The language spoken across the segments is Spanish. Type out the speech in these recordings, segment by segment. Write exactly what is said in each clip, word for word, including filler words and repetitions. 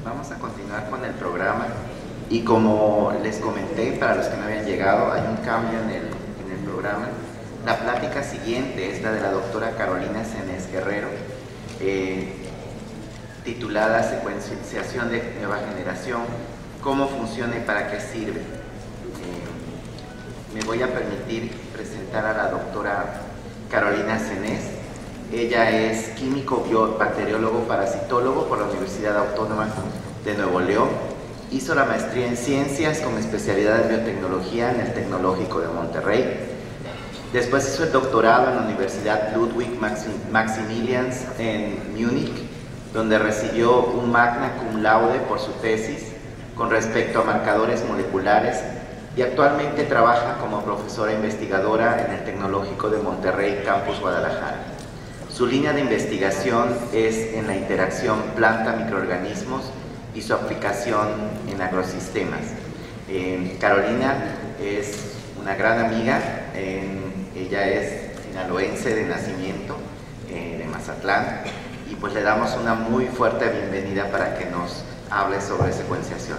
vamos a continuar con el programa y como les comenté, para los que no habían llegado, hay un cambio en el, en el programa. La plática siguiente es la de la doctora Carolina Cenés Guerrero, eh, titulada Secuenciación de Nueva Generación, cómo funciona y para qué sirve. Eh, me voy a permitir presentar a la doctora Carolina Cenés. Ella es químico, biobacteriólogo, parasitólogo por la Universidad Autónoma de Nuevo León. Hizo la maestría en ciencias con especialidad en biotecnología en el Tecnológico de Monterrey. Después hizo el doctorado en la Universidad Ludwig Maximilians en Múnich, donde recibió un magna cum laude por su tesis con respecto a marcadores moleculares y actualmente trabaja como profesora investigadora en el Tecnológico de Monterrey, Campus Guadalajara. Su línea de investigación es en la interacción planta-microorganismos y su aplicación en agrosistemas. Eh, Carolina es una gran amiga, eh, ella es sinaloense de nacimiento, eh, de Mazatlán, y pues le damos una muy fuerte bienvenida para que nos hable sobre secuenciación.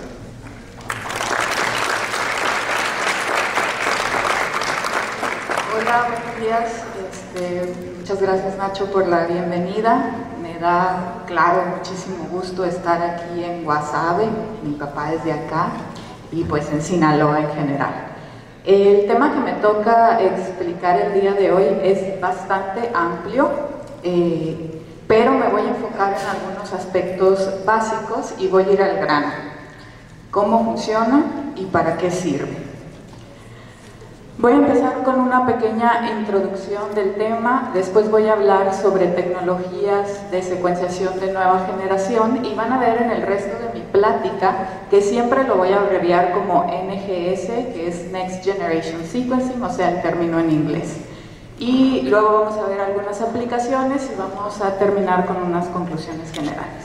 Hola, buenos días. Este, muchas gracias, Nacho, por la bienvenida. Me da, claro, muchísimo gusto estar aquí en Guasave. Mi papá es de acá y pues en Sinaloa en general. El tema que me toca explicar el día de hoy es bastante amplio, eh, pero me voy a enfocar en algunos aspectos básicos y voy a ir al grano. ¿Cómo funciona y para qué sirve? Voy a empezar con una pequeña introducción del tema, después voy a hablar sobre tecnologías de secuenciación de nueva generación y van a ver en el resto de mi plática que siempre lo voy a abreviar como N G S, que es Next Generation Sequencing, o sea, el término en inglés. Y luego vamos a ver algunas aplicaciones y vamos a terminar con unas conclusiones generales.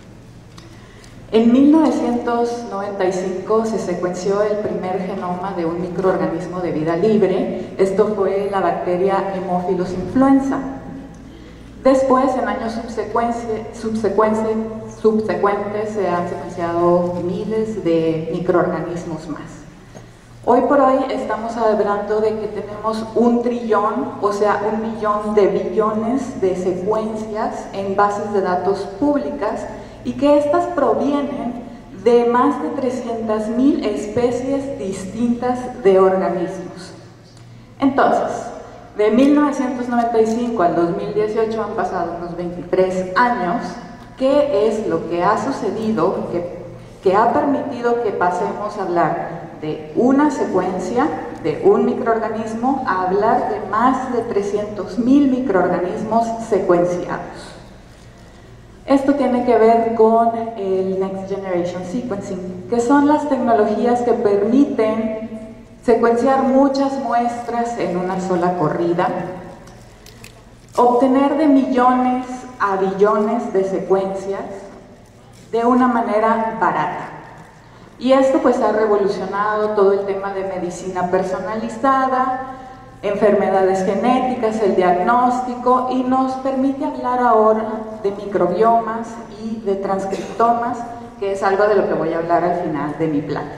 En mil novecientos noventa y cinco se secuenció el primer genoma de un microorganismo de vida libre. Esto fue la bacteria Haemophilus influenza. Después, en años subsecuentes, subsecuentes, se han secuenciado miles de microorganismos más. Hoy por hoy estamos hablando de que tenemos un trillón, o sea, un millón de billones de secuencias en bases de datos públicas y que estas provienen de más de trescientas mil especies distintas de organismos. Entonces, de mil novecientos noventa y cinco al dos mil dieciocho han pasado unos veintitrés años. ¿Qué es lo que ha sucedido que, que ha permitido que pasemos a hablar de una secuencia, de un microorganismo, a hablar de más de trescientos mil microorganismos secuenciados? Esto tiene que ver con el Next Generation Sequencing, que son las tecnologías que permiten secuenciar muchas muestras en una sola corrida, obtener de millones a billones de secuencias de una manera barata. Y esto pues ha revolucionado todo el tema de medicina personalizada, enfermedades genéticas, el diagnóstico, y nos permite hablar ahora de microbiomas y de transcriptomas, que es algo de lo que voy a hablar al final de mi plática.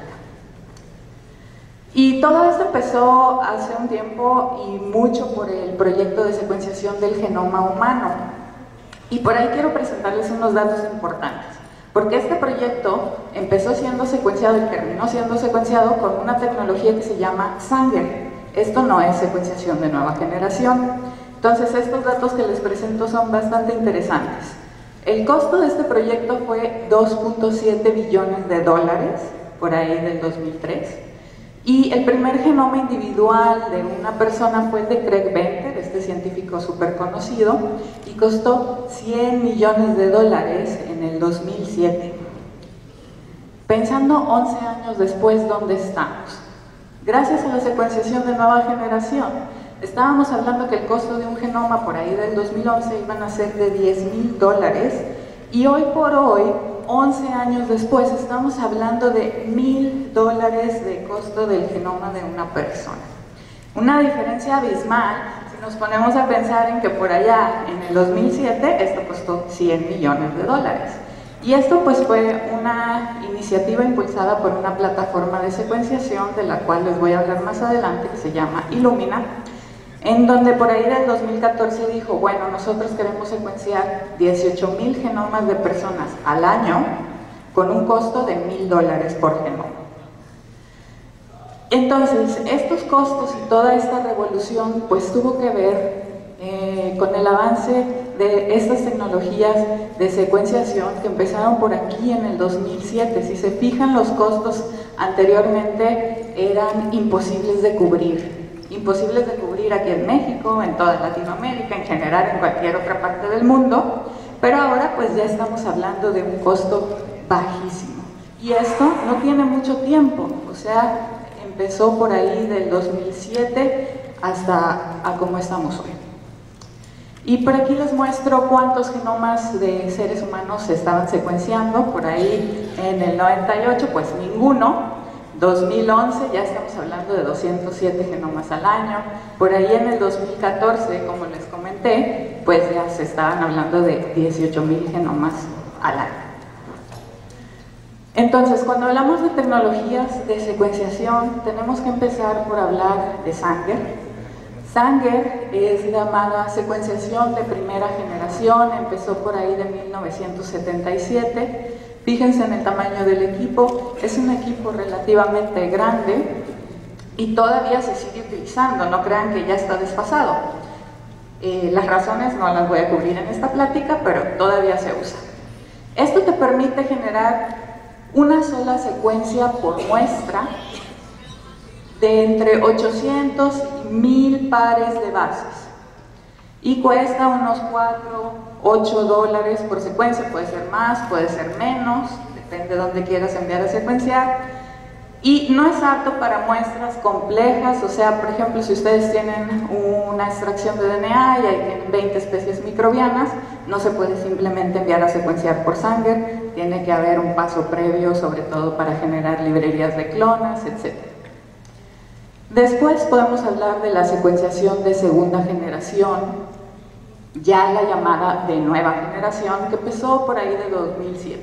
Y todo esto empezó hace un tiempo y mucho por el proyecto de secuenciación del genoma humano. Y por ahí quiero presentarles unos datos importantes, porque este proyecto empezó siendo secuenciado y terminó siendo secuenciado con una tecnología que se llama Sanger. Esto no es secuenciación de nueva generación. Entonces, estos datos que les presento son bastante interesantes. El costo de este proyecto fue dos punto siete billones de dólares, por ahí del dos mil tres, y el primer genoma individual de una persona fue el de Craig Venter, este científico súper conocido, y costó cien millones de dólares en el dos mil siete. Pensando once años después, ¿dónde estamos? Gracias a la secuenciación de nueva generación, estábamos hablando que el costo de un genoma por ahí del dos mil once iban a ser de diez mil dólares y hoy por hoy, once años después, estamos hablando de mil dólares de costo del genoma de una persona. Una diferencia abismal si nos ponemos a pensar en que por allá, en el dos mil siete, esto costó cien millones de dólares. Y esto pues fue una iniciativa impulsada por una plataforma de secuenciación de la cual les voy a hablar más adelante, que se llama Illumina, en donde por ahí del dos mil catorce dijo, bueno, nosotros queremos secuenciar dieciocho mil genomas de personas al año con un costo de mil dólares por genoma. Entonces, estos costos y toda esta revolución pues tuvo que ver eh, con el avance de estas tecnologías de secuenciación que empezaron por aquí en el dos mil siete. Si se fijan, los costos anteriormente eran imposibles de cubrir, imposibles de cubrir aquí en México, en toda Latinoamérica, en general en cualquier otra parte del mundo, pero ahora pues ya estamos hablando de un costo bajísimo. Y esto no tiene mucho tiempo, o sea, empezó por ahí del dos mil siete hasta a cómo estamos hoy. Y por aquí les muestro cuántos genomas de seres humanos se estaban secuenciando. Por ahí en el noventa y ocho, pues ninguno. dos mil once ya estamos hablando de doscientos siete genomas al año. Por ahí en el dos mil catorce, como les comenté, pues ya se estaban hablando de dieciocho mil genomas al año. Entonces, cuando hablamos de tecnologías de secuenciación, tenemos que empezar por hablar de Sanger. Sanger es llamada secuenciación de primera generación, empezó por ahí de mil novecientos setenta y siete. Fíjense en el tamaño del equipo, es un equipo relativamente grande y todavía se sigue utilizando, no crean que ya está desfasado. Eh, las razones no las voy a cubrir en esta plática, pero todavía se usa. Esto te permite generar una sola secuencia por muestra de entre ochocientos y mil pares de bases y cuesta unos cuatro, ocho dólares por secuencia, puede ser más, puede ser menos, depende de dónde quieras enviar a secuenciar, y no es apto para muestras complejas. O sea, por ejemplo, si ustedes tienen una extracción de D N A y ahí tienen veinte especies microbianas, no se puede simplemente enviar a secuenciar por Sanger, tiene que haber un paso previo, sobre todo para generar librerías de clonas, etcétera. Después podemos hablar de la secuenciación de segunda generación, ya la llamada de nueva generación, que empezó por ahí de dos mil siete.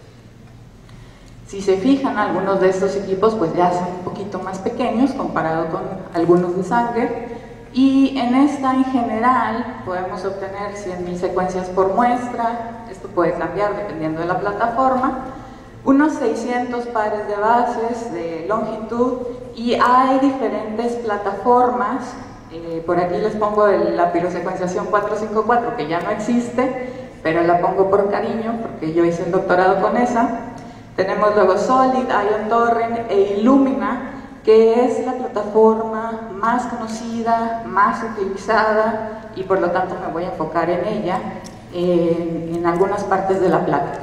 Si se fijan, algunos de estos equipos pues ya son un poquito más pequeños comparado con algunos de Sanger, y en esta en general podemos obtener cien mil secuencias por muestra. Esto puede cambiar dependiendo de la plataforma, unos seiscientos pares de bases de longitud, y hay diferentes plataformas. Eh, por aquí les pongo el, la pirosecuenciación cuatrocientos cincuenta y cuatro, que ya no existe, pero la pongo por cariño porque yo hice el doctorado con esa. Tenemos luego Solid, Ion Torrent e Illumina, que es la plataforma más conocida, más utilizada, y por lo tanto me voy a enfocar en ella en, en algunas partes de la plática.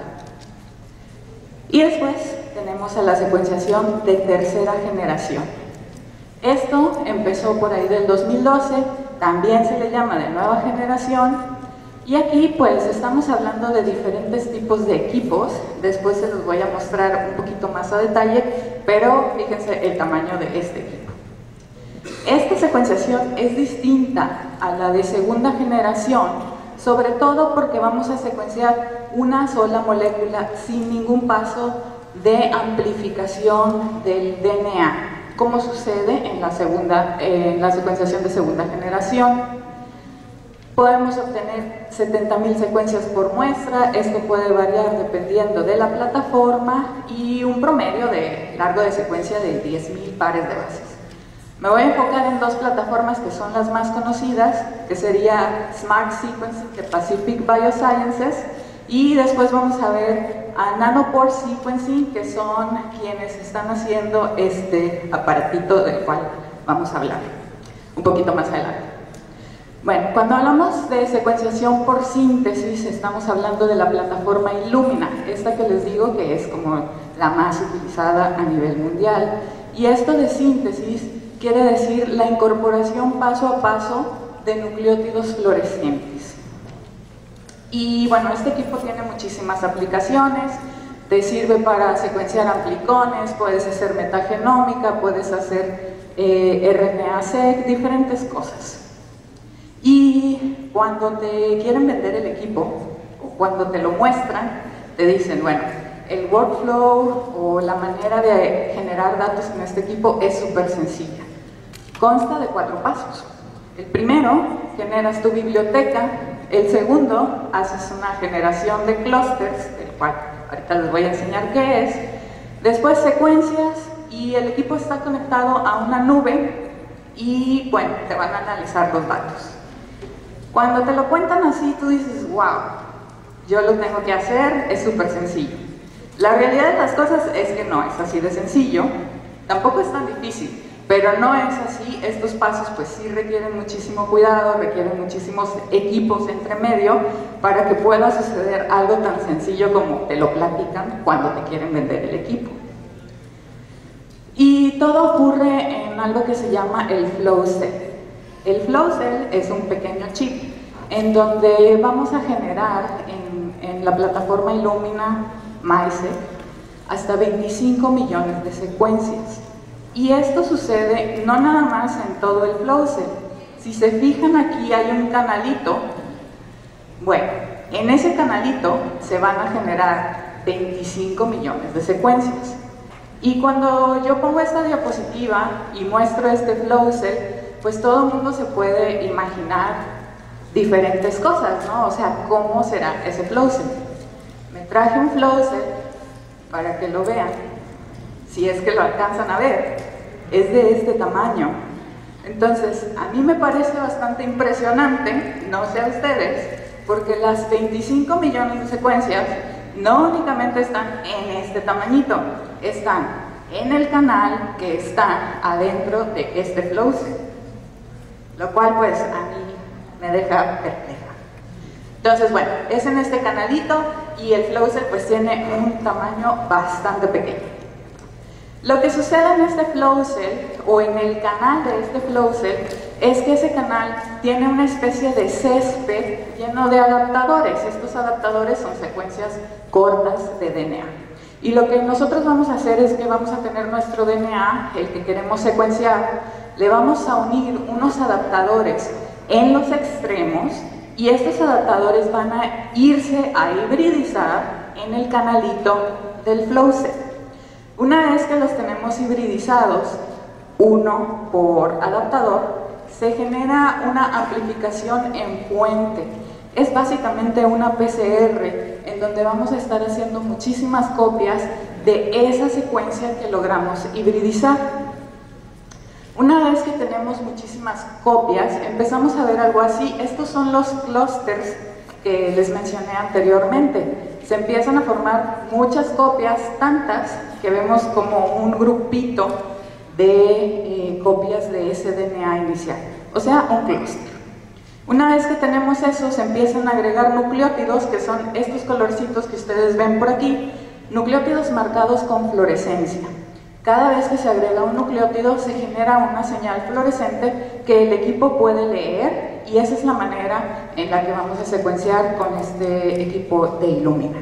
Y después tenemos a la secuenciación de tercera generación. Esto empezó por ahí del dos mil doce, también se le llama de nueva generación, y aquí pues estamos hablando de diferentes tipos de equipos. Después se los voy a mostrar un poquito más a detalle, pero fíjense el tamaño de este equipo. Esta secuenciación es distinta a la de segunda generación, sobre todo porque vamos a secuenciar una sola molécula sin ningún paso de amplificación del D N A, como sucede en la, segunda, eh, en la secuenciación de segunda generación. Podemos obtener setenta mil secuencias por muestra. Esto puede variar dependiendo de la plataforma, y un promedio de largo de secuencia de diez mil pares de bases. Me voy a enfocar en dos plataformas que son las más conocidas, que sería Smart Sequencing de Pacific Biosciences, y después vamos a ver a Nanopore Sequencing, que son quienes están haciendo este aparatito del cual vamos a hablar un poquito más adelante. Bueno, cuando hablamos de secuenciación por síntesis, estamos hablando de la plataforma Illumina, esta que les digo que es como la más utilizada a nivel mundial. Y esto de síntesis quiere decir la incorporación paso a paso de nucleótidos fluorescentes. Y bueno, este equipo tiene muchísimas aplicaciones. Te sirve para secuenciar amplicones, puedes hacer metagenómica, puedes hacer eh, R N A-seq, diferentes cosas. Y cuando te quieren vender el equipo, o cuando te lo muestran, te dicen, bueno, el workflow o la manera de generar datos en este equipo es súper sencilla. Consta de cuatro pasos. El primero, generas tu biblioteca. El segundo, haces una generación de clústeres, del cual ahorita les voy a enseñar qué es. Después secuencias y el equipo está conectado a una nube y bueno, te van a analizar los datos. Cuando te lo cuentan así, tú dices, wow, yo lo tengo que hacer, es súper sencillo. La realidad de las cosas es que no es así de sencillo, tampoco es tan difícil. Pero no es así, estos pasos pues sí requieren muchísimo cuidado, requieren muchísimos equipos entre medio para que pueda suceder algo tan sencillo como te lo platican cuando te quieren vender el equipo. Y todo ocurre en algo que se llama el flow cell. El flow cell es un pequeño chip en donde vamos a generar en, en la plataforma Illumina MySec hasta veinticinco millones de secuencias. Y esto sucede no nada más en todo el flow cell. Si se fijan aquí hay un canalito. Bueno, en ese canalito se van a generar veinticinco millones de secuencias. Y cuando yo pongo esta diapositiva y muestro este flow cell, pues todo el mundo se puede imaginar diferentes cosas, ¿no? O sea, ¿cómo será ese flow cell? Me traje un flow cell para que lo vean. Si es que lo alcanzan a ver, es de este tamaño. Entonces, a mí me parece bastante impresionante, no sé a ustedes, porque las veinticinco millones de secuencias no únicamente están en este tamañito, están en el canal que está adentro de este flow cell, lo cual pues a mí me deja perpleja. Entonces, bueno, es en este canalito y el flow cell pues tiene un tamaño bastante pequeño. Lo que sucede en este flow cell o en el canal de este flow cell es que ese canal tiene una especie de césped lleno de adaptadores. Estos adaptadores son secuencias cortas de D N A. Y lo que nosotros vamos a hacer es que vamos a tener nuestro D N A, el que queremos secuenciar, le vamos a unir unos adaptadores en los extremos y estos adaptadores van a irse a hibridizar en el canalito del flow cell. Una vez que los tenemos hibridizados, uno por adaptador, se genera una amplificación en puente. Es básicamente una P C R en donde vamos a estar haciendo muchísimas copias de esa secuencia que logramos hibridizar. Una vez que tenemos muchísimas copias, empezamos a ver algo así. Estos son los clústeres que les mencioné anteriormente. Se empiezan a formar muchas copias, tantas que vemos como un grupito de eh, copias de ese D N A inicial, o sea, un clúster. Una vez que tenemos eso, se empiezan a agregar nucleótidos, que son estos colorcitos que ustedes ven por aquí, nucleótidos marcados con fluorescencia. Cada vez que se agrega un nucleótido se genera una señal fluorescente que el equipo puede leer y esa es la manera en la que vamos a secuenciar con este equipo de Illumina.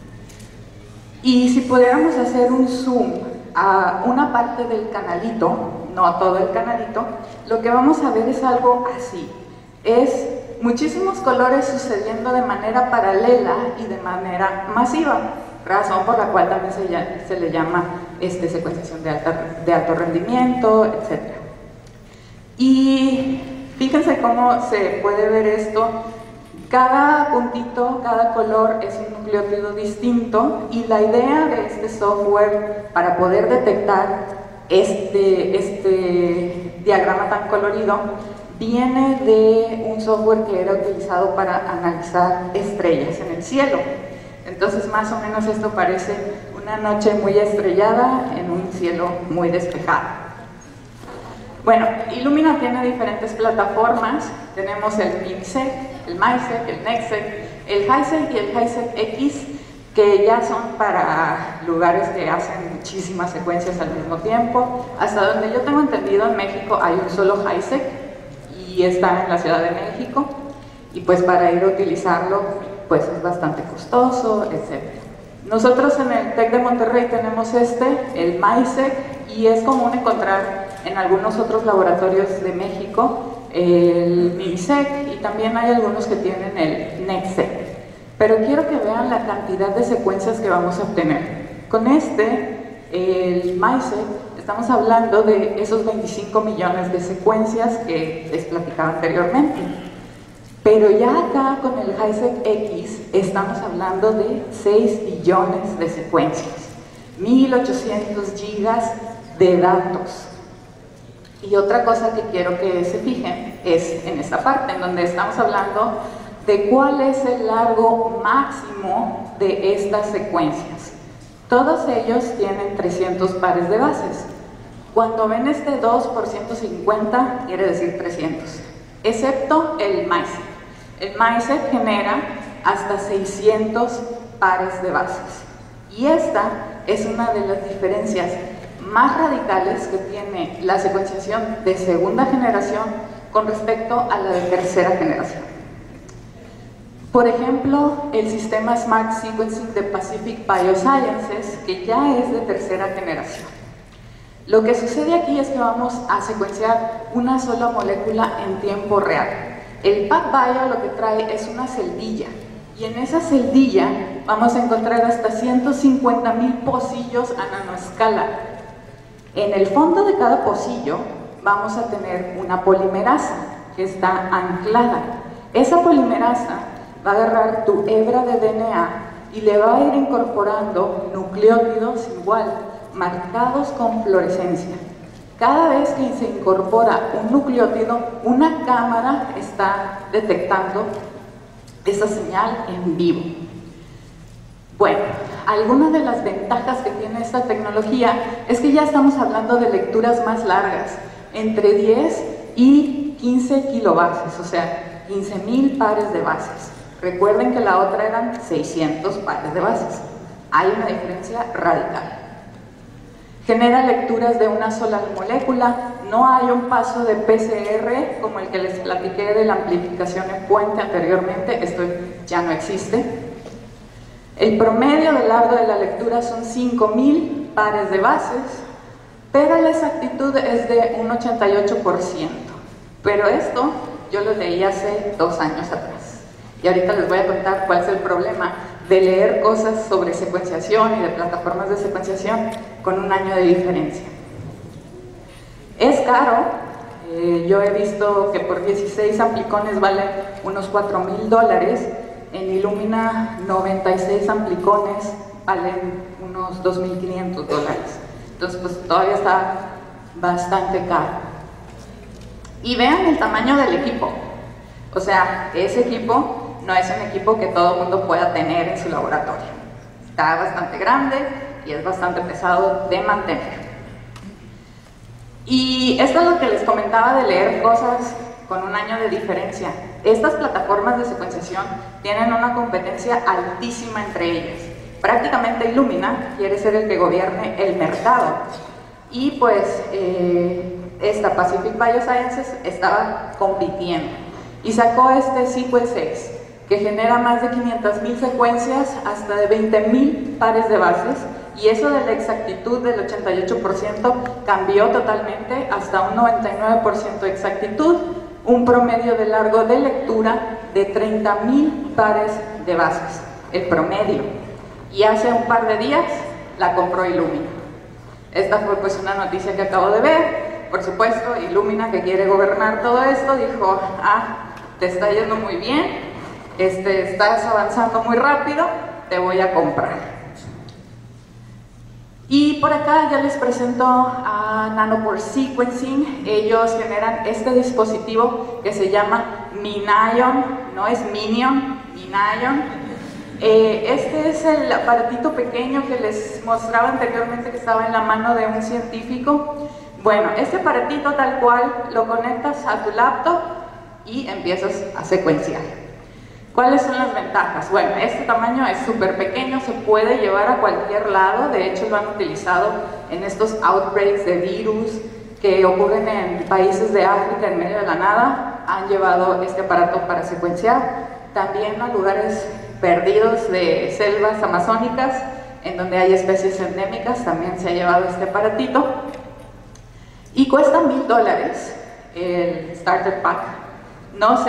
Y si pudiéramos hacer un zoom a una parte del canalito, no todo el canalito, lo que vamos a ver es algo así. Es muchísimos colores sucediendo de manera paralela y de manera masiva, razón por la cual también se, llama, se le llama este, secuenciación de, alta, de alto rendimiento, etcétera. Y fíjense cómo se puede ver esto. Cada puntito, cada color es un nucleótido distinto y la idea de este software para poder detectar este, este diagrama tan colorido viene de un software que era utilizado para analizar estrellas en el cielo. Entonces más o menos esto parece una noche muy estrellada en un cielo muy despejado. Bueno, Illumina tiene diferentes plataformas. Tenemos el MIMSEC, el MySec, el NextSec, el HiSec y el HiSec X, que ya son para lugares que hacen muchísimas secuencias al mismo tiempo. Hasta donde yo tengo entendido, en México hay un solo HiSec y está en la Ciudad de México. Y pues para ir a utilizarlo, pues es bastante costoso, etcétera. Nosotros en el TEC de Monterrey tenemos este, el MySec, y es común encontrar en algunos otros laboratorios de México el MIMSEC y también hay algunos que tienen el NextSec. pero quiero que vean la cantidad de secuencias que vamos a obtener. Con este, el MiSeq, estamos hablando de esos veinticinco millones de secuencias que les platicaba anteriormente. Pero ya acá con el HiSeq X estamos hablando de seis billones de secuencias, mil ochocientos gigas de datos. Y otra cosa que quiero que se fijen es en esta parte, en donde estamos hablando de cuál es el largo máximo de estas secuencias. Todos ellos tienen trescientos pares de bases. Cuando ven este dos por ciento cincuenta, quiere decir trescientos, excepto el MiSeq. El MiSeq genera hasta seiscientos pares de bases. Y esta es una de las diferencias más radicales que tiene la secuenciación de segunda generación con respecto a la de tercera generación. Por ejemplo, el sistema Smart Sequencing de Pacific Biosciences, que ya es de tercera generación. Lo que sucede aquí es que vamos a secuenciar una sola molécula en tiempo real. El PacBio lo que trae es una celdilla, y en esa celdilla vamos a encontrar hasta ciento cincuenta mil pocillos a nanoescala. En el fondo de cada pocillo vamos a tener una polimerasa que está anclada. Esa polimerasa va a agarrar tu hebra de D N A y le va a ir incorporando nucleótidos igual, marcados con fluorescencia. Cada vez que se incorpora un nucleótido, una cámara está detectando esa señal en vivo. Bueno, algunas de las ventajas que tiene esta tecnología es que ya estamos hablando de lecturas más largas, entre diez y quince kilobases, o sea, quince mil pares de bases. Recuerden que la otra eran seiscientos pares de bases. Hay una diferencia radical. Genera lecturas de una sola molécula, no hay un paso de P C R como el que les platiqué de la amplificación en puente anteriormente, esto ya no existe. El promedio de largo de la lectura son cinco mil pares de bases, pero la exactitud es de un ochenta y ocho por ciento. Pero esto yo lo leí hace dos años atrás. Y ahorita les voy a contar cuál es el problema de leer cosas sobre secuenciación y de plataformas de secuenciación con un año de diferencia. Es caro, eh, yo he visto que por dieciséis amplicones vale unos cuatro mil dólares, en Illumina noventa y seis amplicones valen unos dos mil quinientos dólares, entonces pues todavía está bastante caro. Y vean el tamaño del equipo, o sea, ese equipo no es un equipo que todo el mundo pueda tener en su laboratorio. Está bastante grande y es bastante pesado de mantener. Y esto es lo que les comentaba de leer cosas con un año de diferencia. Estas plataformas de secuenciación tienen una competencia altísima entre ellas. Prácticamente Illumina quiere ser el que gobierne el mercado. Y pues eh, esta Pacific Biosciences estaba compitiendo y sacó este Sequel seis, que genera más de quinientas mil secuencias, hasta de veinte mil pares de bases, y eso de la exactitud del ochenta y ocho por ciento cambió totalmente hasta un noventa y nueve por ciento de exactitud, un promedio de largo de lectura de treinta mil pares de bases, el promedio. Y hace un par de días la compró Illumina. Esta fue pues una noticia que acabo de ver. Por supuesto, Illumina, que quiere gobernar todo esto, dijo, ah, te está yendo muy bien, Este, estás avanzando muy rápido, te voy a comprar. Y por acá ya les presento a Nanopore Sequencing. Ellos generan este dispositivo que se llama MinION, no es Minion, MinION. Eh, este es el aparatito pequeño que les mostraba anteriormente que estaba en la mano de un científico. Bueno, este aparatito tal cual lo conectas a tu laptop y empiezas a secuenciar. ¿Cuáles son las ventajas? Bueno, este tamaño es súper pequeño, se puede llevar a cualquier lado. De hecho lo han utilizado en estos outbreaks de virus que ocurren en países de África en medio de la nada. Han llevado este aparato para secuenciar. También a lugares perdidos de selvas amazónicas en donde hay especies endémicas, también se ha llevado este aparatito. Y cuesta mil dólares el starter pack. No sé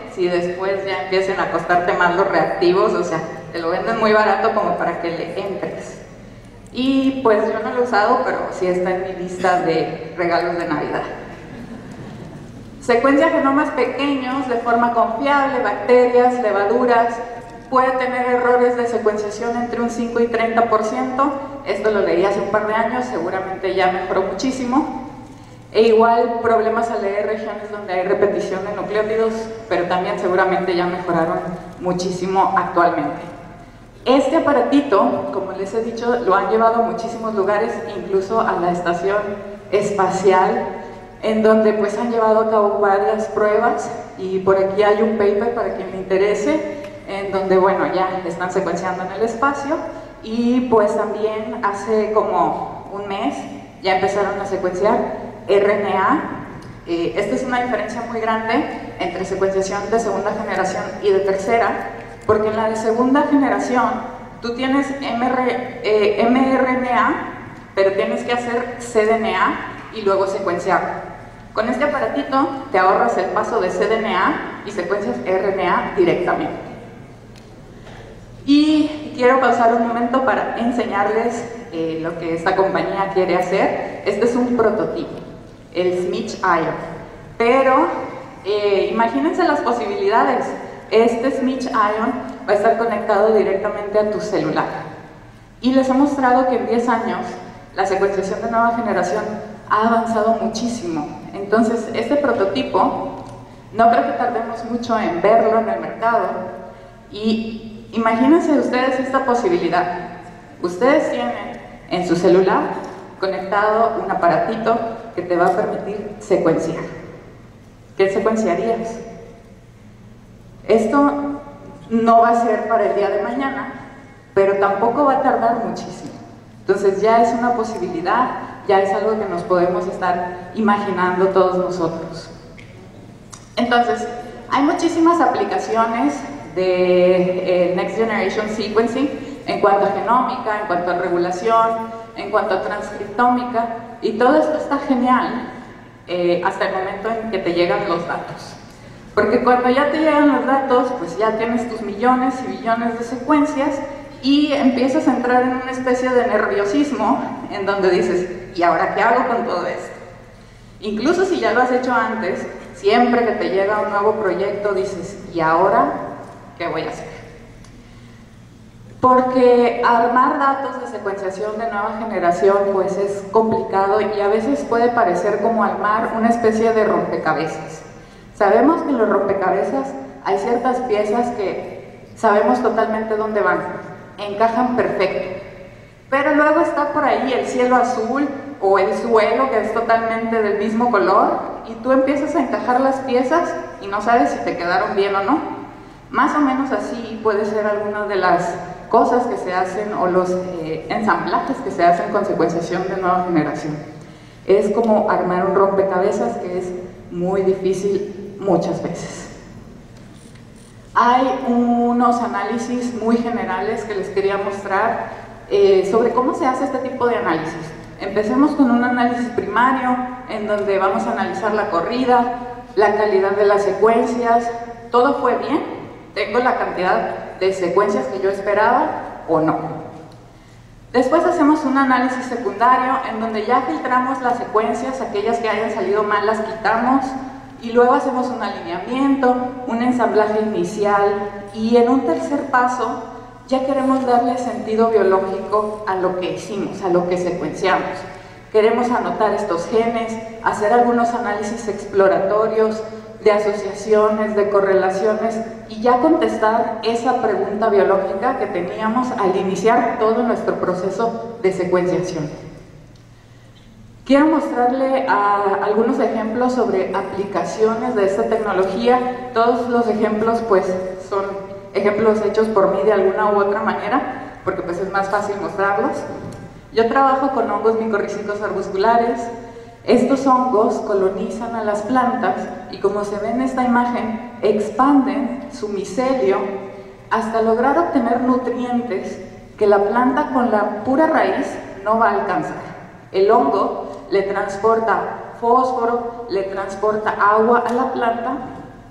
si después ya empiecen a costarte más los reactivos, o sea, te lo venden muy barato como para que le entres. Y pues yo no lo he usado, pero sí está en mi lista de regalos de Navidad. Secuencia genomas pequeños de forma confiable, bacterias, levaduras. Puede tener errores de secuenciación entre un cinco y treinta por ciento. Esto lo leí hace un par de años, seguramente ya mejoró muchísimo. E igual problemas al leer regiones donde hay repetición de nucleótidos, pero también seguramente ya mejoraron muchísimo actualmente. Este aparatito, como les he dicho, lo han llevado a muchísimos lugares, incluso a la estación espacial, en donde pues han llevado a cabo varias pruebas, y por aquí hay un paper para quien le interese, en donde bueno, ya están secuenciando en el espacio, y pues también hace como un mes ya empezaron a secuenciar R N A. Eh, esta es una diferencia muy grande entre secuenciación de segunda generación y de tercera, porque en la de segunda generación tú tienes M R, eh, mRNA, pero tienes que hacer cDNA y luego secuenciarlo. Con este aparatito te ahorras el paso de cDNA y secuencias R N A directamente. Y quiero pausar un momento para enseñarles eh, lo que esta compañía quiere hacer. Este es un prototipo, el SmidgION, pero eh, imagínense las posibilidades. Este SmidgION va a estar conectado directamente a tu celular, y les he mostrado que en diez años la secuenciación de nueva generación ha avanzado muchísimo. Entonces este prototipo no creo que tardemos mucho en verlo en el mercado. Y imagínense ustedes esta posibilidad: ustedes tienen en su celular conectado un aparatito que te va a permitir secuenciar. ¿Qué secuenciarías? Esto no va a ser para el día de mañana, pero tampoco va a tardar muchísimo. Entonces ya es una posibilidad, ya es algo que nos podemos estar imaginando todos nosotros. Entonces, hay muchísimas aplicaciones de eh, Next Generation Sequencing en cuanto a genómica, en cuanto a regulación, en cuanto a transcriptómica, y todo esto está genial eh, hasta el momento en que te llegan los datos. Porque cuando ya te llegan los datos, pues ya tienes tus millones y billones de secuencias y empiezas a entrar en una especie de nerviosismo en donde dices, ¿y ahora qué hago con todo esto? Incluso si ya lo has hecho antes, siempre que te llega un nuevo proyecto dices, ¿y ahora qué voy a hacer? Porque armar datos de secuenciación de nueva generación pues es complicado, y a veces puede parecer como armar una especie de rompecabezas. Sabemos que en los rompecabezas hay ciertas piezas que sabemos totalmente dónde van, encajan perfecto, pero luego está por ahí el cielo azul o el suelo que es totalmente del mismo color, y tú empiezas a encajar las piezas y no sabes si te quedaron bien o no. Más o menos así puede ser algunas de las cosas que se hacen, o los eh, ensamblajes que se hacen con secuenciación de nueva generación. Es como armar un rompecabezas que es muy difícil muchas veces. Hay unos análisis muy generales que les quería mostrar eh, sobre cómo se hace este tipo de análisis. Empecemos con un análisis primario en donde vamos a analizar la corrida, la calidad de las secuencias, todo fue bien, tengo la cantidad de secuencias que yo esperaba o no. Después hacemos un análisis secundario en donde ya filtramos las secuencias, aquellas que hayan salido mal las quitamos, y luego hacemos un alineamiento, un ensamblaje inicial, y en un tercer paso ya queremos darle sentido biológico a lo que hicimos, a lo que secuenciamos. Queremos anotar estos genes, hacer algunos análisis exploratorios de asociaciones, de correlaciones, y ya contestar esa pregunta biológica que teníamos al iniciar todo nuestro proceso de secuenciación. Quiero mostrarle a algunos ejemplos sobre aplicaciones de esta tecnología. Todos los ejemplos pues son ejemplos hechos por mí de alguna u otra manera, porque pues es más fácil mostrarlos. Yo trabajo con hongos micorrízicos arbusculares. Estos hongos colonizan a las plantas y, como se ve en esta imagen, expanden su micelio hasta lograr obtener nutrientes que la planta con la pura raíz no va a alcanzar. El hongo le transporta fósforo, le transporta agua a la planta,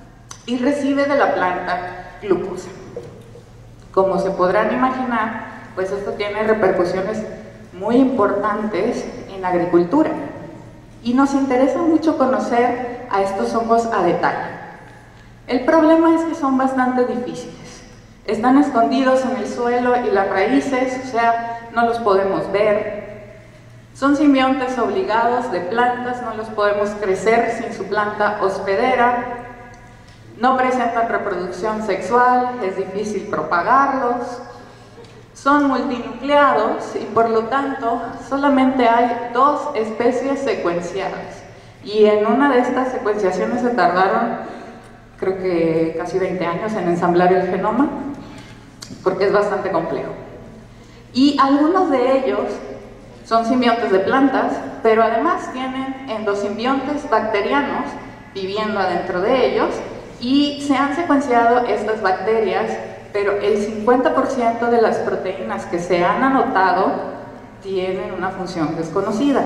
y recibe de la planta glucosa. Como se podrán imaginar, pues esto tiene repercusiones muy importantes en la agricultura y nos interesa mucho conocer a estos hongos a detalle. El problema es que son bastante difíciles. Están escondidos en el suelo y las raíces, o sea, no los podemos ver. Son simbiontes obligados de plantas, no los podemos crecer sin su planta hospedera. No presentan reproducción sexual, es difícil propagarlos. Son multinucleados y por lo tanto solamente hay dos especies secuenciadas. Y en una de estas secuenciaciones se tardaron, creo que casi veinte años en ensamblar el genoma, porque es bastante complejo. Y algunos de ellos son simbiontes de plantas, pero además tienen endosimbiontes bacterianos viviendo adentro de ellos, y se han secuenciado estas bacterias, pero el cincuenta por ciento de las proteínas que se han anotado tienen una función desconocida.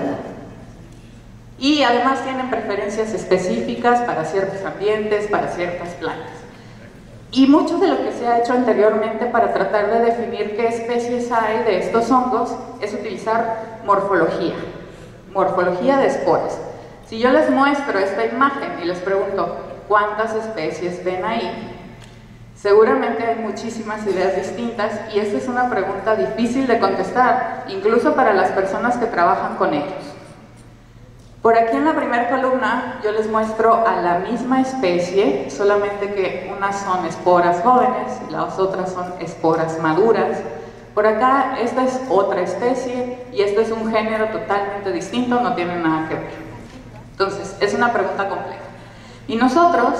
Y además tienen preferencias específicas para ciertos ambientes, para ciertas plantas. Y mucho de lo que se ha hecho anteriormente para tratar de definir qué especies hay de estos hongos es utilizar morfología, morfología de esporas. Si yo les muestro esta imagen y les pregunto ¿cuántas especies ven ahí?, seguramente hay muchísimas ideas distintas y esta es una pregunta difícil de contestar, incluso para las personas que trabajan con ellos. Por aquí en la primera columna yo les muestro a la misma especie, solamente que unas son esporas jóvenes y las otras son esporas maduras. Por acá esta es otra especie y este es un género totalmente distinto, no tiene nada que ver. Entonces, es una pregunta compleja. Y nosotros,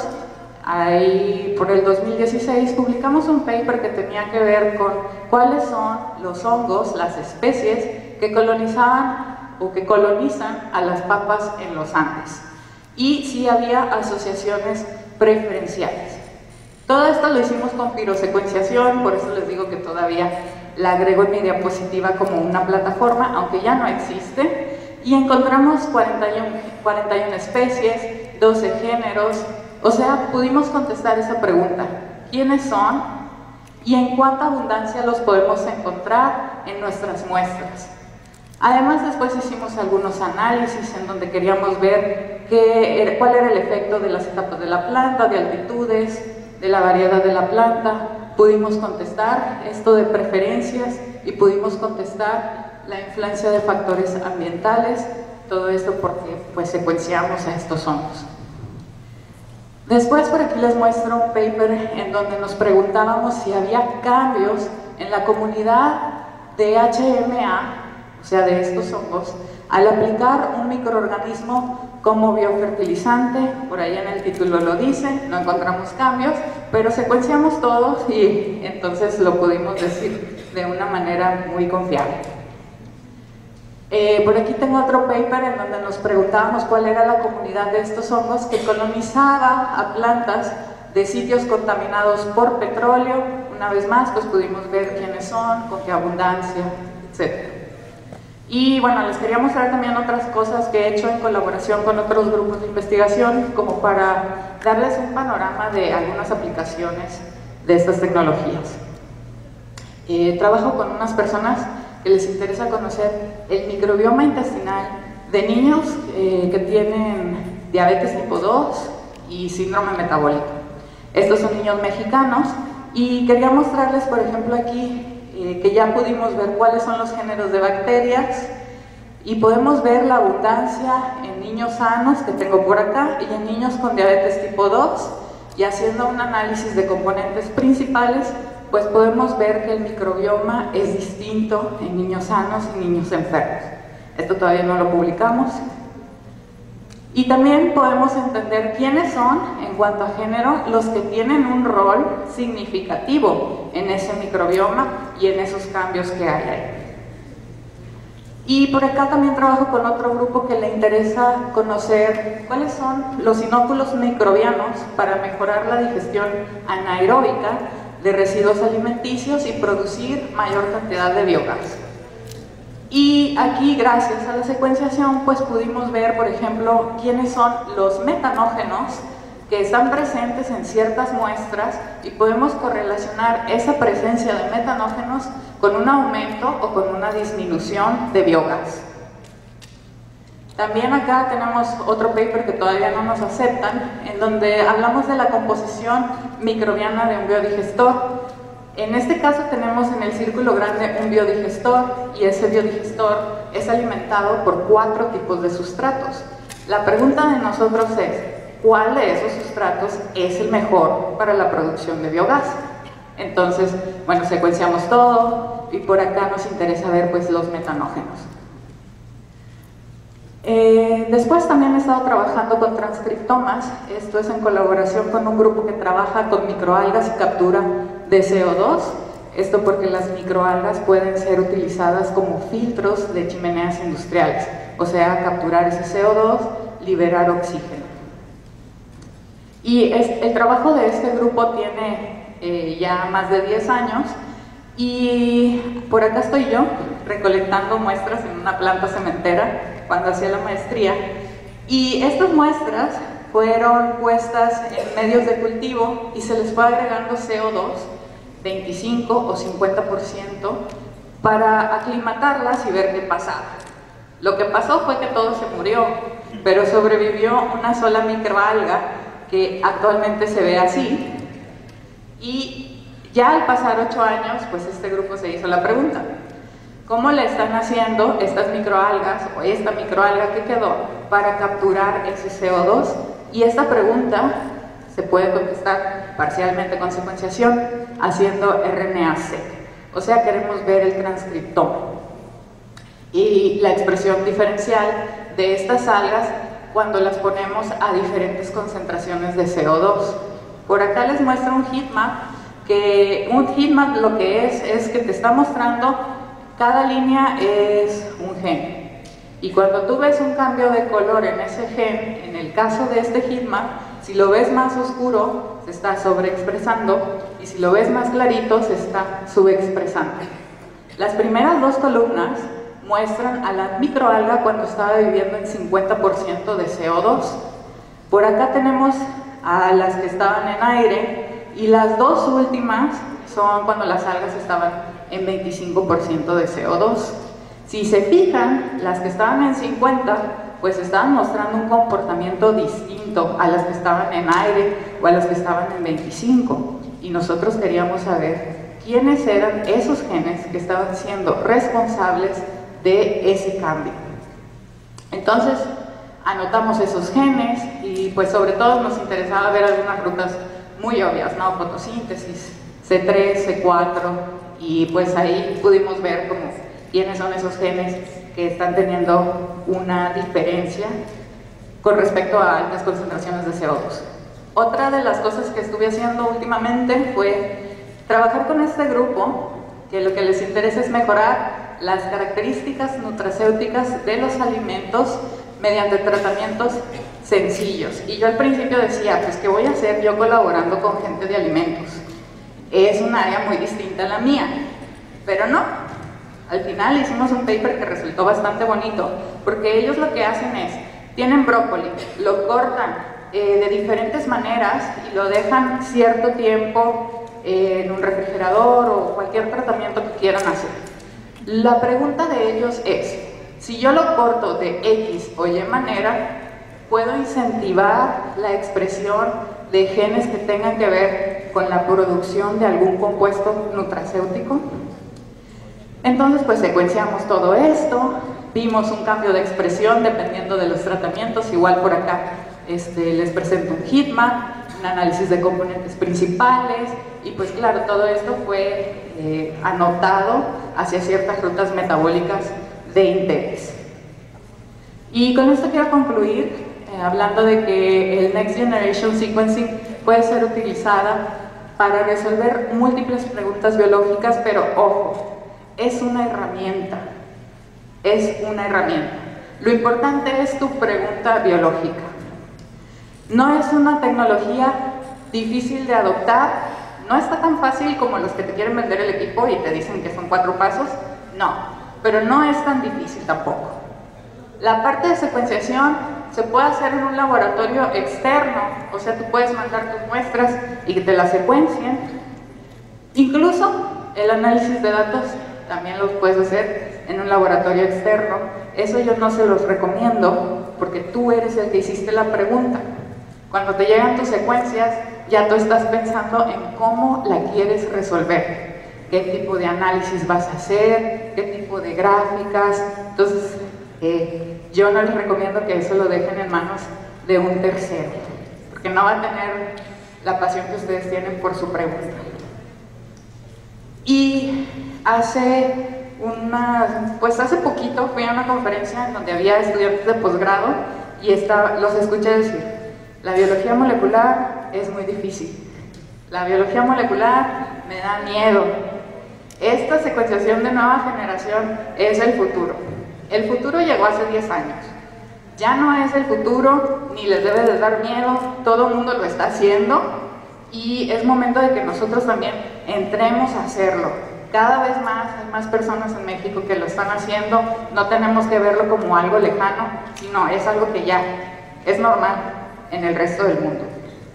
ahí por el dos mil dieciséis, publicamos un paper que tenía que ver con cuáles son los hongos, las especies que colonizaban o que colonizan a las papas en los Andes. Y sí había asociaciones preferenciales. Todo esto lo hicimos con pirosecuenciación, por eso les digo que todavía la agrego en mi diapositiva como una plataforma, aunque ya no existe, y encontramos cuarenta y una especies, doce géneros, o sea, pudimos contestar esa pregunta: ¿quiénes son y en cuánta abundancia los podemos encontrar en nuestras muestras? Además, después hicimos algunos análisis en donde queríamos ver qué, cuál era el efecto de las etapas de la planta, de altitudes, de la variedad de la planta. Pudimos contestar esto de preferencias y pudimos contestar la influencia de factores ambientales, todo esto porque pues secuenciamos a estos hongos. Después por aquí les muestro un paper en donde nos preguntábamos si había cambios en la comunidad de H M A, o sea de estos hongos, al aplicar un microorganismo como biofertilizante. Por ahí en el título lo dice, no encontramos cambios, pero secuenciamos todos y entonces lo pudimos decir de una manera muy confiable. Eh, por aquí tengo otro paper en donde nos preguntábamos cuál era la comunidad de estos hongos que colonizaba a plantas de sitios contaminados por petróleo. Una vez más, pues pudimos ver quiénes son, con qué abundancia, etcétera. Y bueno, les quería mostrar también otras cosas que he hecho en colaboración con otros grupos de investigación, como para darles un panorama de algunas aplicaciones de estas tecnologías. Eh, trabajo con unas personas que les interesa conocer el microbioma intestinal de niños eh, que tienen diabetes tipo dos y síndrome metabólico. Estos son niños mexicanos y quería mostrarles, por ejemplo, aquí eh, que ya pudimos ver cuáles son los géneros de bacterias y podemos ver la abundancia en niños sanos que tengo por acá y en niños con diabetes tipo dos, y haciendo un análisis de componentes principales pues podemos ver que el microbioma es distinto en niños sanos y niños enfermos. Esto todavía no lo publicamos. Y también podemos entender quiénes son, en cuanto a género, los que tienen un rol significativo en ese microbioma y en esos cambios que hay ahí. Y por acá también trabajo con otro grupo que le interesa conocer cuáles son los inóculos microbianos para mejorar la digestión anaeróbica de residuos alimenticios y producir mayor cantidad de biogás. Y aquí, gracias a la secuenciación, pues pudimos ver, por ejemplo, quiénes son los metanógenos que están presentes en ciertas muestras y podemos correlacionar esa presencia de metanógenos con un aumento o con una disminución de biogás. También acá tenemos otro paper que todavía no nos aceptan, en donde hablamos de la composición microbiana de un biodigestor. En este caso tenemos en el círculo grande un biodigestor y ese biodigestor es alimentado por cuatro tipos de sustratos. La pregunta de nosotros es, ¿cuál de esos sustratos es el mejor para la producción de biogás? Entonces, bueno, secuenciamos todo y por acá nos interesa ver pues los metanógenos. Eh, después también he estado trabajando con transcriptomas, esto es en colaboración con un grupo que trabaja con microalgas y captura de C O dos, esto porque las microalgas pueden ser utilizadas como filtros de chimeneas industriales, o sea, capturar ese C O dos, liberar oxígeno. Y es, el trabajo de este grupo tiene eh, ya más de diez años y por acá estoy yo recolectando muestras en una planta cementera cuando hacía la maestría, y estas muestras fueron puestas en medios de cultivo y se les fue agregando C O dos, veinticinco o cincuenta por ciento, para aclimatarlas y ver qué pasaba. Lo que pasó fue que todo se murió, pero sobrevivió una sola microalga que actualmente se ve así, y ya al pasar ocho años, pues este grupo se hizo la pregunta: ¿cómo le están haciendo estas microalgas o esta microalga que quedó para capturar ese C O dos? Y esta pregunta se puede contestar parcialmente con secuenciación haciendo R N A seq. O sea, queremos ver el transcriptoma y la expresión diferencial de estas algas cuando las ponemos a diferentes concentraciones de C O dos. Por acá les muestro un heatmap, que un heatmap lo que es es que te está mostrando cada línea es un gen, y cuando tú ves un cambio de color en ese gen, en el caso de este heatmap, si lo ves más oscuro se está sobreexpresando y si lo ves más clarito se está subexpresando. Las primeras dos columnas muestran a la microalga cuando estaba viviendo en cincuenta por ciento de C O dos. Por acá tenemos a las que estaban en aire y las dos últimas son cuando las algas estaban en veinticinco por ciento de C O dos. Si se fijan, las que estaban en cincuenta, pues estaban mostrando un comportamiento distinto a las que estaban en aire o a las que estaban en veinticinco. Y nosotros queríamos saber quiénes eran esos genes que estaban siendo responsables de ese cambio. Entonces, anotamos esos genes y pues sobre todo nos interesaba ver algunas rutas muy obvias, ¿no? Fotosíntesis, C tres, C cuatro, y pues ahí pudimos ver como quiénes son esos genes que están teniendo una diferencia con respecto a altas concentraciones de C O dos. Otra de las cosas que estuve haciendo últimamente fue trabajar con este grupo, que lo que les interesa es mejorar las características nutracéuticas de los alimentos mediante tratamientos sencillos. Y yo al principio decía, pues ¿qué voy a hacer yo colaborando con gente de alimentos? Es un área muy distinta a la mía, pero no. Al final hicimos un paper que resultó bastante bonito, porque ellos lo que hacen es, tienen brócoli, lo cortan eh, de diferentes maneras y lo dejan cierto tiempo eh, en un refrigerador o cualquier tratamiento que quieran hacer. La pregunta de ellos es, si yo lo corto de X o Y manera, ¿puedo incentivar la expresión de genes que tengan que ver con la producción de algún compuesto nutracéutico? Entonces pues secuenciamos todo esto, vimos un cambio de expresión dependiendo de los tratamientos. Igual por acá este, les presento un heatmap, un análisis de componentes principales, y pues claro, todo esto fue eh, anotado hacia ciertas rutas metabólicas de interés. Y con esto quiero concluir Eh, hablando de que el Next Generation Sequencing puede ser utilizada para resolver múltiples preguntas biológicas, pero ojo, es una herramienta, es una herramienta. Lo importante es tu pregunta biológica. No es una tecnología difícil de adoptar, no está tan fácil como los que te quieren vender el equipo y te dicen que son cuatro pasos, no, pero no es tan difícil tampoco. La parte de secuenciación se puede hacer en un laboratorio externo, o sea, tú puedes mandar tus muestras y que te las secuencien. Incluso el análisis de datos también los puedes hacer en un laboratorio externo. Eso yo no se los recomiendo porque tú eres el que hiciste la pregunta. Cuando te llegan tus secuencias, ya tú estás pensando en cómo la quieres resolver, qué tipo de análisis vas a hacer, qué tipo de gráficas. Entonces, eh, yo no les recomiendo que eso lo dejen en manos de un tercero, porque no va a tener la pasión que ustedes tienen por su pregunta. Y hace una, pues hace poquito fui a una conferencia en donde había estudiantes de posgrado y estaba, los escuché decir: la biología molecular es muy difícil, la biología molecular me da miedo, esta secuenciación de nueva generación es el futuro. El futuro llegó hace diez años, ya no es el futuro, ni les debe de dar miedo, todo el mundo lo está haciendo y es momento de que nosotros también entremos a hacerlo. Cada vez más hay más personas en México que lo están haciendo, no tenemos que verlo como algo lejano, sino es algo que ya es normal en el resto del mundo.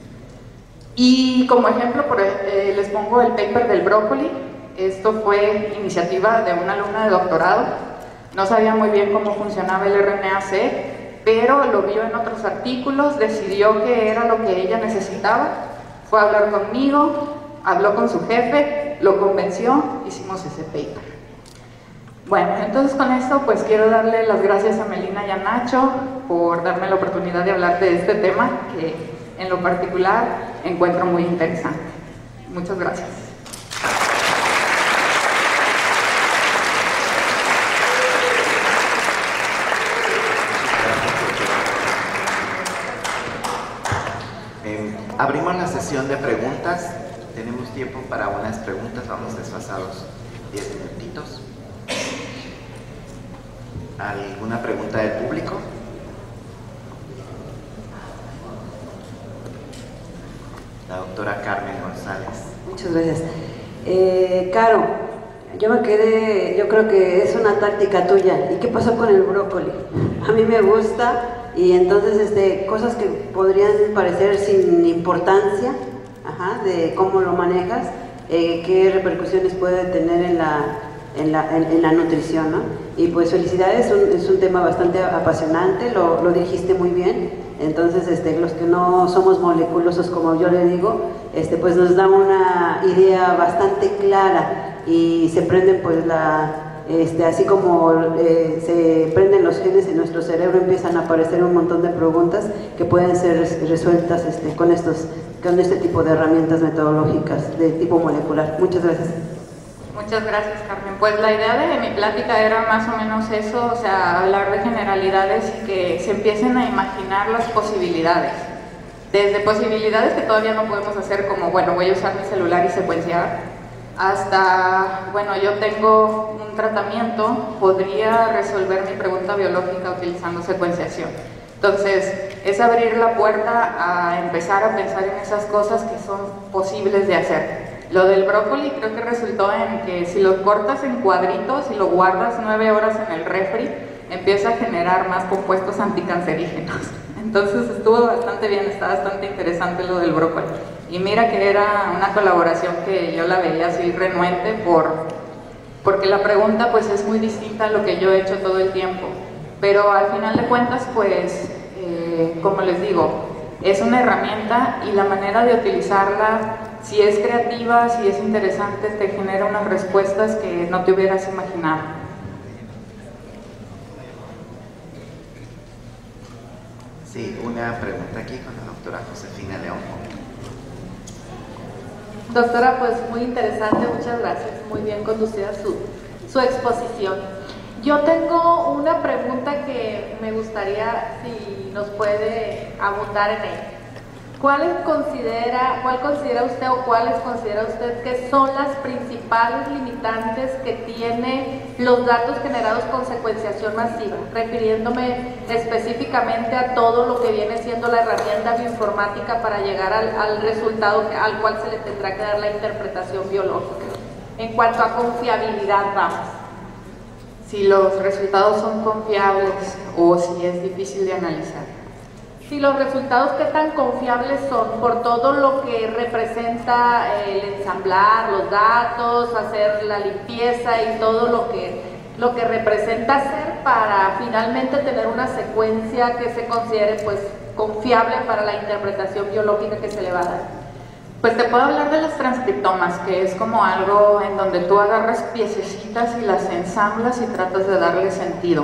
Y como ejemplo, por, eh, les pongo el paper del brócoli. Esto fue iniciativa de una alumna de doctorado. No sabía muy bien cómo funcionaba el R N A C, pero lo vio en otros artículos, decidió que era lo que ella necesitaba, fue a hablar conmigo, habló con su jefe, lo convenció, hicimos ese paper. Bueno, entonces con esto pues quiero darle las gracias a Melina y a Nacho por darme la oportunidad de hablar de este tema que en lo particular encuentro muy interesante. Muchas gracias. Eh, abrimos la sesión de preguntas. Tenemos tiempo para unas preguntas, vamos desfasados diez minutitos. ¿Alguna pregunta del público? La doctora Carmen González. Muchas gracias. Eh, Caro, yo me quedé, yo creo que es una táctica tuya. ¿Y qué pasó con el brócoli? A mí me gusta y entonces este, cosas que podrían parecer sin importancia, ajá, de cómo lo manejas, eh, qué repercusiones puede tener en la, en la, en, en la nutrición, ¿no? Y pues felicidades, es un, es un tema bastante apasionante, lo, lo dirigiste muy bien. Entonces este, los que no somos moleculosos, como yo le digo, este, pues nos da una idea bastante clara y se prenden pues la, este, así como eh, se prenden los genes en nuestro cerebro, empiezan a aparecer un montón de preguntas que pueden ser resueltas este, con, estos, con este tipo de herramientas metodológicas de tipo molecular. Muchas gracias. Muchas gracias, Carmen. Pues la idea de mi plática era más o menos eso, o sea, hablar de generalidades y que se empiecen a imaginar las posibilidades. Desde posibilidades que todavía no podemos hacer, como, bueno, voy a usar mi celular y secuenciar, hasta, bueno, yo tengo un tratamiento, podría resolver mi pregunta biológica utilizando secuenciación. Entonces, es abrir la puerta a empezar a pensar en esas cosas que son posibles de hacer. Lo del brócoli creo que resultó en que si lo cortas en cuadritos y lo guardas nueve horas en el refri, empieza a generar más compuestos anticancerígenos. Entonces estuvo bastante bien, está bastante interesante lo del brócoli. Y mira que era una colaboración que yo la veía así renuente por, porque la pregunta pues es muy distinta a lo que yo he hecho todo el tiempo. Pero al final de cuentas pues, eh, como les digo, es una herramienta y la manera de utilizarla, si es creativa, si es interesante, te genera unas respuestas que no te hubieras imaginado. Sí, una pregunta aquí con la doctora Josefina León. Doctora, pues muy interesante, muchas gracias, muy bien conducida su, su exposición. Yo tengo una pregunta que me gustaría si nos puede abundar en ella. ¿Cuáles considera, cuál considera usted o cuáles considera usted que son las principales limitantes que tiene los datos generados con secuenciación masiva? Refiriéndome específicamente a todo lo que viene siendo la herramienta bioinformática para llegar al, al resultado al cual se le tendrá que dar la interpretación biológica. En cuanto a confiabilidad, vamos. Si los resultados son confiables o si es difícil de analizar. si los resultados qué tan confiables son por todo lo que representa el ensamblar los datos, hacer la limpieza y todo lo que, lo que representa hacer para finalmente tener una secuencia que se considere pues confiable para la interpretación biológica que se le va a dar. Pues te puedo hablar de las transcriptomas, que es como algo en donde tú agarras piececitas y las ensamblas y tratas de darle sentido.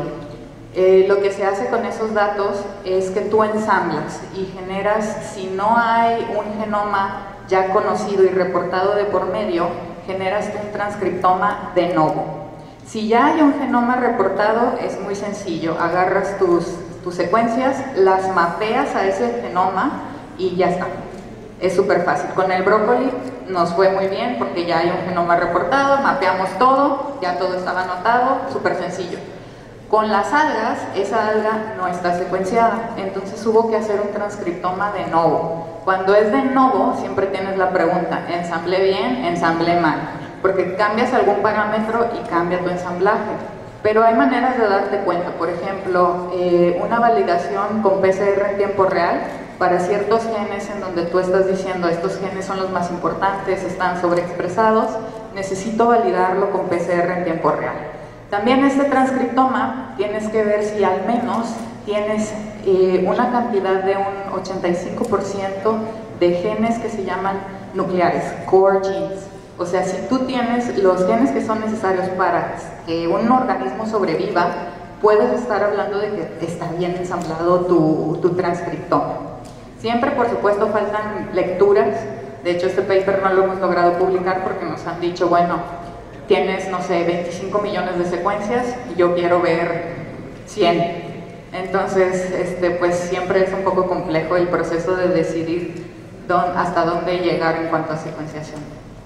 Eh, lo que se hace con esos datos es que tú ensamblas y generas, si no hay un genoma ya conocido y reportado de por medio, generas un transcriptoma de novo. Si ya hay un genoma reportado, es muy sencillo, agarras tus, tus secuencias, las mapeas a ese genoma y ya está. Es súper fácil. Con el brócoli nos fue muy bien porque ya hay un genoma reportado, mapeamos todo, ya todo estaba anotado, súper sencillo. Con las algas, esa alga no está secuenciada, entonces hubo que hacer un transcriptoma de novo. Cuando es de novo, siempre tienes la pregunta, ¿ensamblé bien? ¿Ensamblé mal? Porque cambias algún parámetro y cambia tu ensamblaje. Pero hay maneras de darte cuenta, por ejemplo, eh, una validación con P C R en tiempo real para ciertos genes en donde tú estás diciendo estos genes son los más importantes, están sobreexpresados, necesito validarlo con P C R en tiempo real. También este transcriptoma tienes que ver si al menos tienes eh, una cantidad de un ochenta y cinco por ciento de genes que se llaman nucleares, core genes. O sea, si tú tienes los genes que son necesarios para que un organismo sobreviva, puedes estar hablando de que está bien ensamblado tu, tu transcriptoma. Siempre, por supuesto, faltan lecturas. De hecho, este paper no lo hemos logrado publicar porque nos han dicho, bueno, tienes, no sé, veinticinco millones de secuencias y yo quiero ver cien. Entonces, este, pues siempre es un poco complejo el proceso de decidir dónde, hasta dónde llegar en cuanto a secuenciación.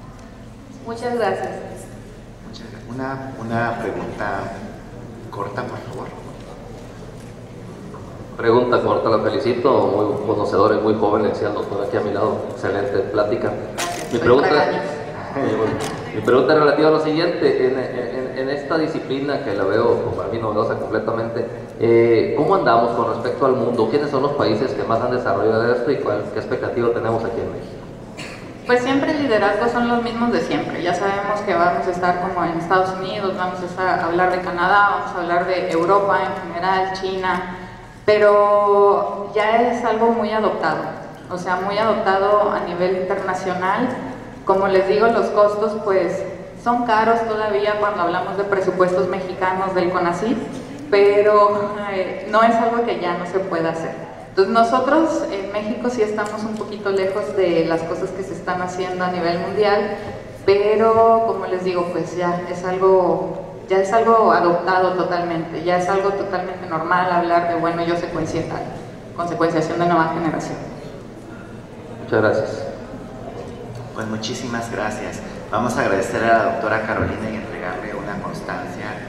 Muchas gracias. Una, una pregunta corta, por favor. Pregunta corta, la felicito, muy conocedor y muy joven, le decía el doctor aquí a mi lado, excelente plática. Mi pregunta, mi pregunta es relativa a lo siguiente, en, en, en esta disciplina que la veo como para mí novedosa completamente, eh, ¿cómo andamos con respecto al mundo? ¿Quiénes son los países que más han desarrollado esto y cuál, qué expectativa tenemos aquí en México? Pues siempre el liderazgo son los mismos de siempre. Ya sabemos que vamos a estar como en Estados Unidos, vamos a estar, a hablar de Canadá, vamos a hablar de Europa en general, China, pero ya es algo muy adoptado, o sea, muy adoptado a nivel internacional. Como les digo, los costos pues son caros todavía cuando hablamos de presupuestos mexicanos del CONACYT, pero eh, no es algo que ya no se pueda hacer. Entonces nosotros en México sí estamos un poquito lejos de las cosas que se están haciendo a nivel mundial, pero como les digo, pues ya es algo, ya es algo adoptado totalmente, ya es algo totalmente normal hablar de, bueno, yo secuencié tal, con secuenciación de nueva generación. Muchas gracias. Pues muchísimas gracias. Vamos a agradecer a la doctora Carolina y entregarle una constancia